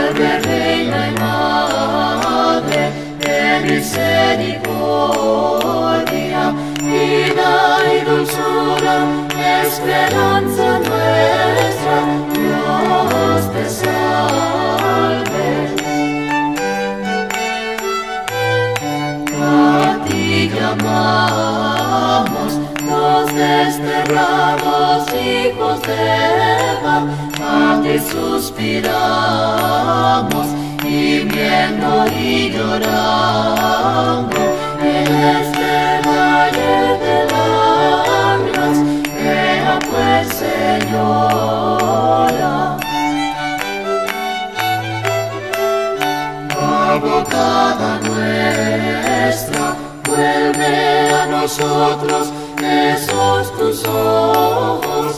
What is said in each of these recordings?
de reina y madre de misericordia, vida y dulzura, esperanza nuestra, Dios te salve. A ti llamamos los desterrados hijos de Eva, a ti suspiramos, gimiendo y llorando en este valle de lágrimas. Vea pues, Señora, abogada nuestra, vuelve a nosotros esos tus ojos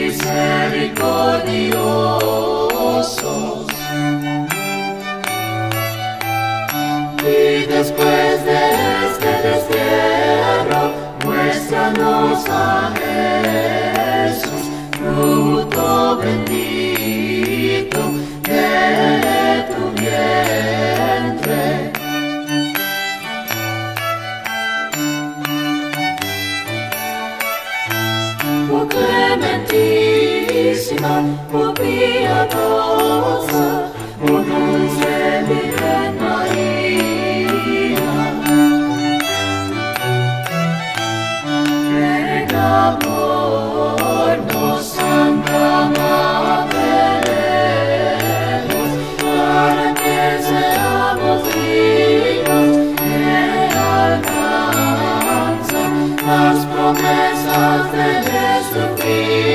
misericordiosos. Y después de este destierro, muéstranos a Jesús, fruto bendito de tu vientre. Oh clementísima, oh piadosa, oh dulce Virgen María, ruega por nos, Santa Madre de Dios, para que seamos dignos de alcanzar las promesas de Jesucristo.